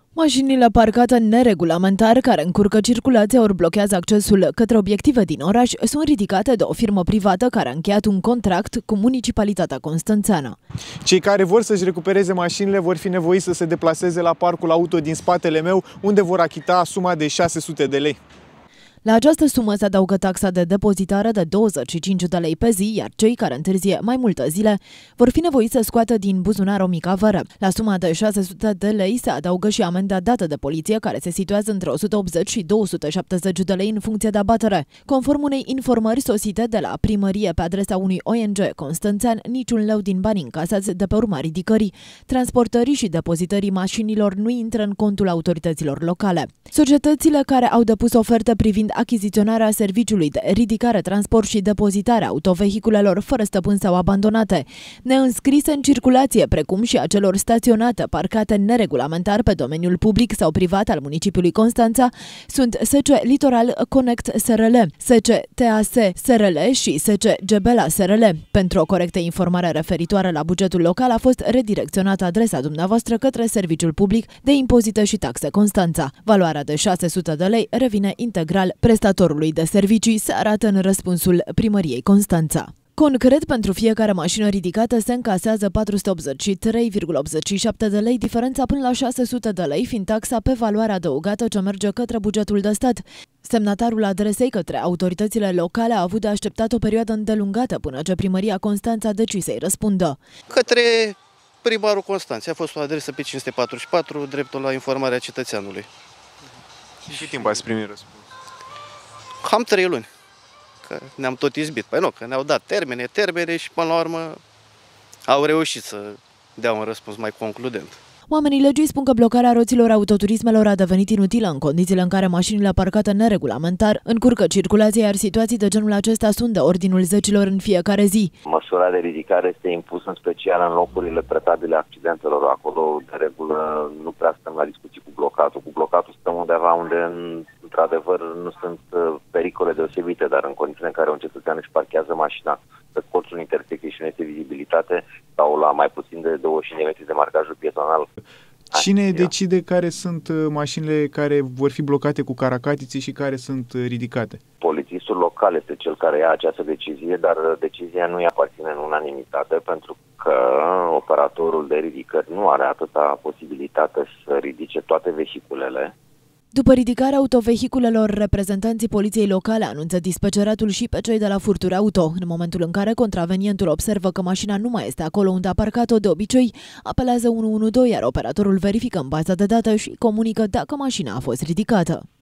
Mașinile parcate neregulamentar care încurcă circulația ori blochează accesul către obiective din oraș sunt ridicate de o firmă privată care a încheiat un contract cu Municipalitatea Constanțeană. Cei care vor să-și recupereze mașinile vor fi nevoiți să se deplaseze la parcul auto din spatele meu, unde vor achita suma de 600 de lei. La această sumă se adaugă taxa de depozitare de 25 de lei pe zi, iar cei care întârzie mai multe zile vor fi nevoiți să scoată din buzunar o mică averă. La suma de 600 de lei se adaugă și amenda dată de poliție, care se situează între 180 și 270 de lei în funcție de abatere. Conform unei informări sosite de la primărie pe adresa unui ONG constanțean, niciun leu din banii încasați de pe urma ridicării, transportării și depozitării mașinilor nu intră în contul autorităților locale. Societățile care au depus oferte privind achiziționarea serviciului de ridicare, transport și depozitare a autovehiculelor fără stăpân sau abandonate, neînscrise în circulație, precum și a celor staționate, parcate neregulamentar pe domeniul public sau privat al municipiului Constanța, sunt SC Litoral Connect SRL, SC TAS SRL și SC Gebela SRL. Pentru o corectă informare referitoare la bugetul local a fost redirecționată adresa dumneavoastră către Serviciul Public de Impozite și Taxe Constanța. Valoarea de 600 de lei revine integral prestatorului de servicii, se arată în răspunsul primăriei Constanța. Concret, pentru fiecare mașină ridicată se încasează 483,87 de lei, diferența până la 600 de lei fiind taxa pe valoare adăugată ce merge către bugetul de stat. Semnatarul adresei către autoritățile locale a avut de așteptat o perioadă îndelungată până ce primăria Constanța a decis să-i răspundă. Către primarul Constanței a fost o adresă pe 544, dreptul la informarea cetățeanului. Și cât timp ați primit răspuns? Cam 3 luni, că ne-am tot izbit. Păi nu, că ne-au dat termene și până la urmă au reușit să dea un răspuns mai concludent. Oamenii legii spun că blocarea roților autoturismelor a devenit inutilă în condițiile în care mașinile parcate neregulamentar încurcă circulația, iar situații de genul acesta sunt de ordinul zecilor în fiecare zi. Măsura de ridicare este impusă în special în locurile pretabile accidentelor. Acolo, de regulă, nu prea stăm la discuții cu blocatul. Cu blocatul stăm undeva unde, într-adevăr, nu sunt pericole deosebite, dar în condițiile în care un cetățean își parchează mașina pe colțul intersecției și nu este vizibilitate sau la mai puțin de 25 de metri de marcajul pietonal. Cine decide care sunt mașinile care vor fi blocate cu caracatițe și care sunt ridicate? Polițistul local este cel care ia această decizie, dar decizia nu îi aparține în unanimitate, pentru că operatorul de ridicări nu are atâta posibilitate să ridice toate vehiculele. După ridicarea autovehiculelor, reprezentanții poliției locale anunță dispeceratul și pe cei de la furturi auto. În momentul în care contravenientul observă că mașina nu mai este acolo unde a parcat-o de obicei, apelează 112, iar operatorul verifică în baza de date și comunică dacă mașina a fost ridicată.